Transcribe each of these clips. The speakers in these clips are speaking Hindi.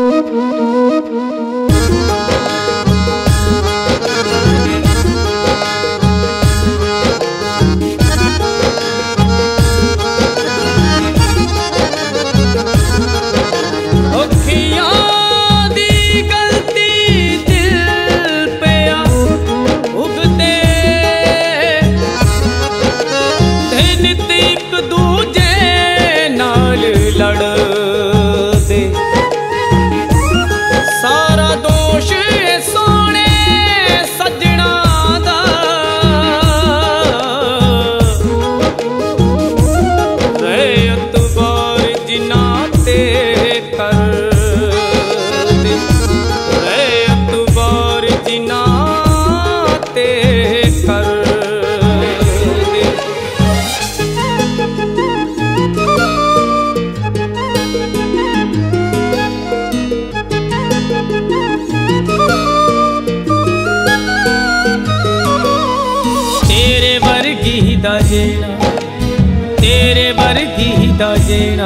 तेरे वर्गी दा जेना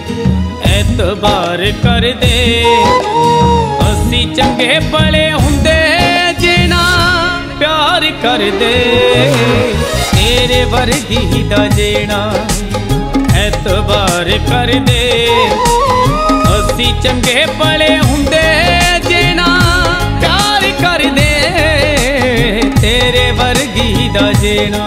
एतबार कर दे, असी चंगे भले हुंदे जेना प्यार कर दे। तेरे वर्गी दा जेना एतबार कर दे, असी चंगे भले हुंदे जेना प्यार कर दे। तेरे वर्गी दा जेना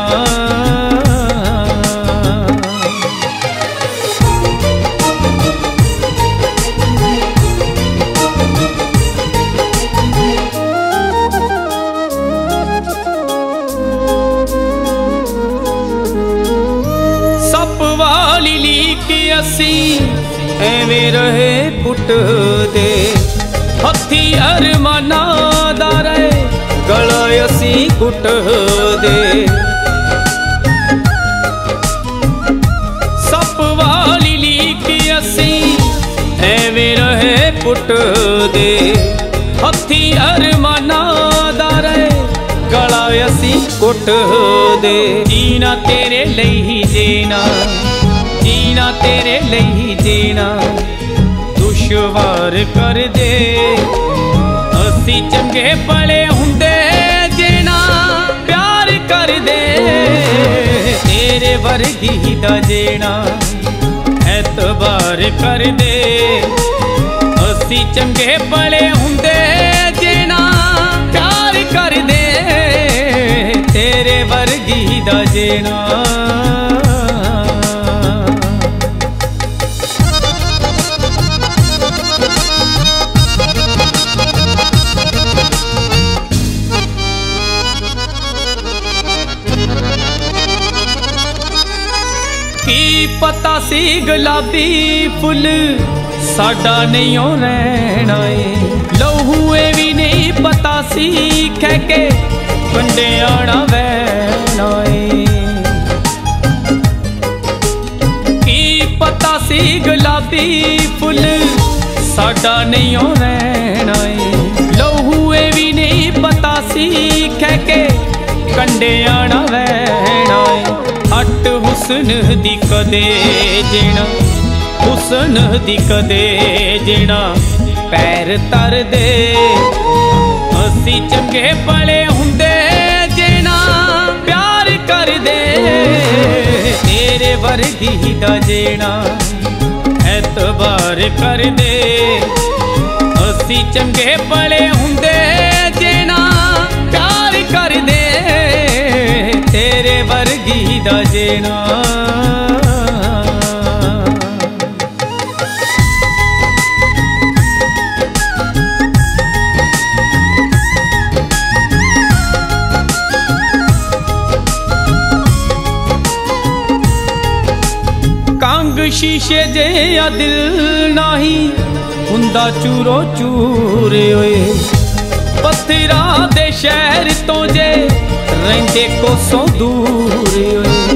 असी एवें रहे पुट दे, हथी अरमाना दा रहे गला असी कुट दे। सप वाली लीक असी एवें रहे पुट दे, हथी अरमाना दा रहे गला असी कुट दे। जीना तेरे लई जीना, जीना तेरे लई जीना दुश्वार कर दे, असी चंगे भले हुंदे जेना प्यार कर दे। तेरे वर्गी दा जेना एतबार कर दे, असी चंगे भले हुंदे जेना प्यार कर दे। तेरे वर्गी दा जेना की पता सी गुलाबी फुल साडा नहीं रहना है, लहूए भी नहीं पता सी कह के कंडे आना वैना है। की पता सी गुलाबी फुल साडा नहीं रहना है, लहूए भी नहीं पता सी कह के कंडे आना वैना है। हट हुस्न दी कदे जेना, हुस्न दी कदे जेना पैर तर दे, असी चंगे भले हुंदे जेना प्यार कर दे। तेरे वर्गी दा जेना एतबार कर दे, असी चंगे भले हुंदे जेना प्यार कर दे। तेरे वर्गी दा जेना कंग शीशे जे या दिल नाही हुंदा चूरो चूरे होए, पत्थरा दे शहर तो जे रहिंदे कोसों दूर होए।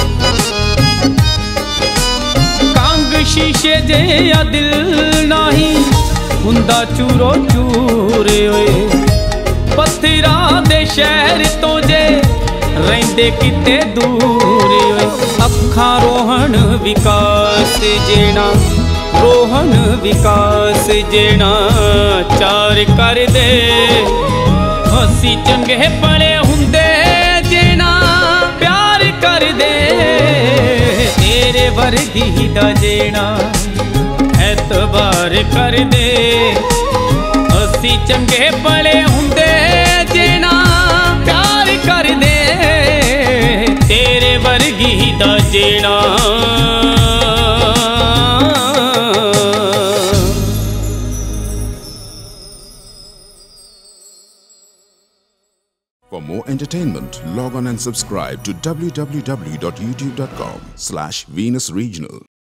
कंग शीशे जे या दिल नाही हुंदा चूरो चूरे होए, पत्थरा दे शहर तो जे रहिंदे किते दूर होए। अखां रोहन विकास जेना रोहन विकास जेना चार कर दे असी चंगे भले हुंदे जेना प्यार कर दे तेरे वर्गी दा जेना एतबार कर दे असी चंगे भले हुंदे जेना प्यार कर दे तेरे वर्गी दा जेना। For more entertainment, log on and subscribe to www.youtube.com/Venus Regional.